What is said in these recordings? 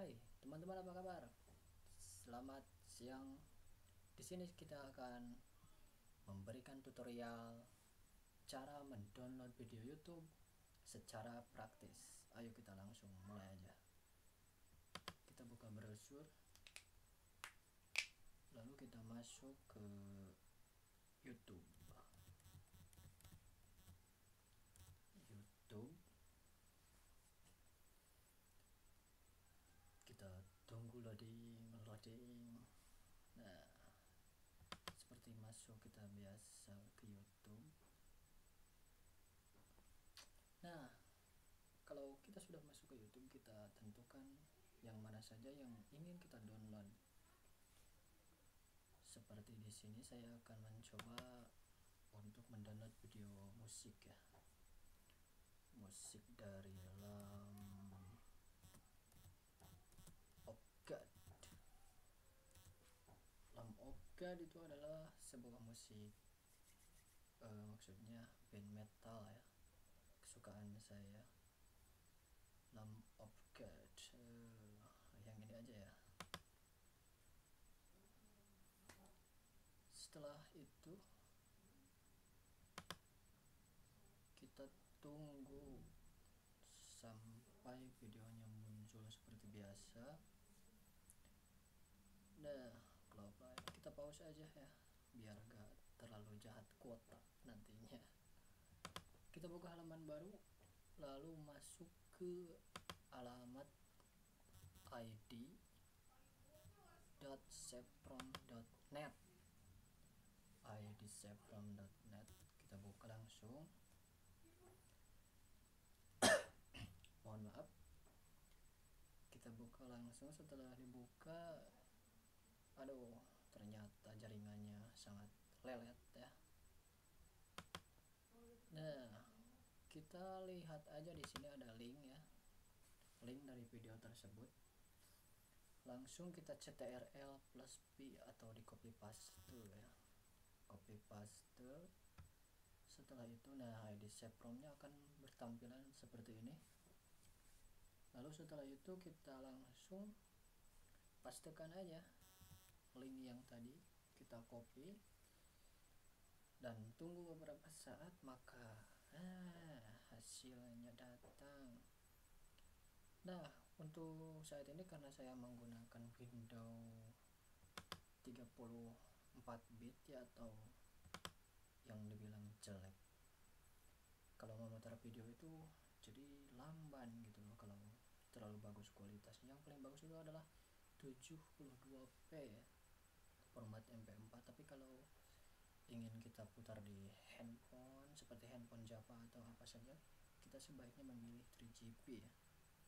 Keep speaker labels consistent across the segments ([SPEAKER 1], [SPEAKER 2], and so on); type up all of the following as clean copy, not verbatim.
[SPEAKER 1] Hai teman-teman, apa kabar? Selamat siang. Di sini kita akan memberikan tutorial cara mendownload video YouTube secara praktis. Ayo kita langsung mulai aja. Kita buka browser, lalu kita masuk ke YouTube. Kita tunggu loading. Nah, seperti masuk kita biasa ke YouTube. Nah, kalau kita sudah masuk ke YouTube, kita tentukan yang mana saja yang ingin kita download. Seperti di sini saya akan mencoba untuk mendownload video musik ya. Musik dari Lamb itu adalah sebuah musik, maksudnya band metal ya, kesukaan saya. Lamb of God, yang ini aja ya. Setelah itu kita tunggu sampai videonya muncul seperti biasa. Nah, kalau kita pause aja ya, biar gak terlalu jahat kuota nantinya. Kita buka halaman baru, lalu masuk ke alamat id.savefrom.net. id.savefrom.net kita buka langsung. Mohon maaf, kita buka langsung. Setelah dibuka, aduh, ternyata jaringannya sangat lelet ya. Nah, kita lihat aja di sini ada link ya, link dari video tersebut. Langsung kita ctrl plus p atau di copy paste ya, copy paste. Setelah itu, nah, ID SaveFrom-nya akan bertampilan seperti ini. Lalu setelah itu kita langsung pastekan aja link yang tadi, kita copy dan tunggu beberapa saat, maka hasilnya datang. Nah, untuk saat ini karena saya menggunakan Windows 34 bit ya, atau yang dibilang jelek, kalau memutar video itu jadi lamban gitu loh kalau terlalu bagus kualitasnya. Yang paling bagus itu adalah 72p ya, format MP4. Tapi kalau ingin kita putar di handphone seperti handphone Java atau apa saja, kita sebaiknya memilih 3GP ya.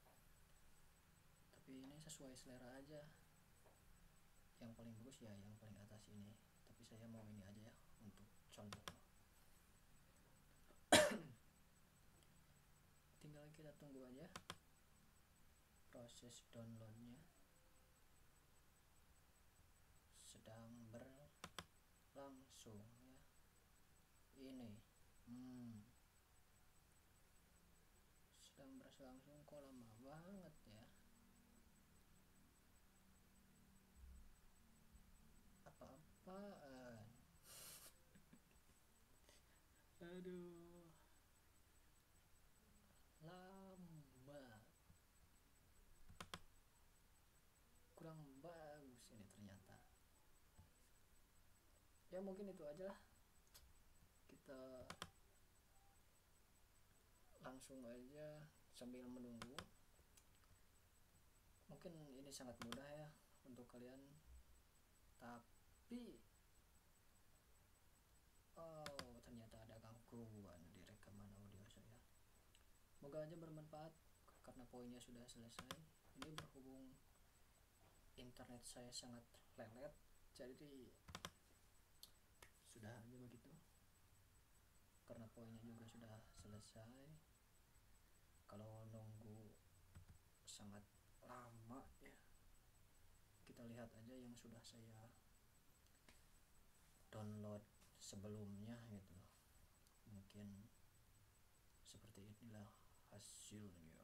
[SPEAKER 1] Tapi ini sesuai selera aja, yang paling bagus ya yang paling atas ini, tapi saya mau ini aja ya untuk contoh. Tinggal kita tunggu aja proses downloadnya, sedang berlangsung ya. Ini sedang berlangsung, kok lama banget ya. Apa-apaan aduh, lama, kurang bagus ini ternyata ya. Mungkin itu aja lah, kita langsung aja sambil menunggu. Mungkin ini sangat mudah ya untuk kalian, tapi ternyata ada gangguan di rekaman audio saya. Moga aja bermanfaat karena poinnya sudah selesai. Ini berhubung internet saya sangat lelet, jadi sudah aja begitu. Karena poinnya juga sudah selesai, kalau nunggu sangat lama ya, kita lihat aja yang sudah saya download sebelumnya gitu. Mungkin seperti inilah hasilnya.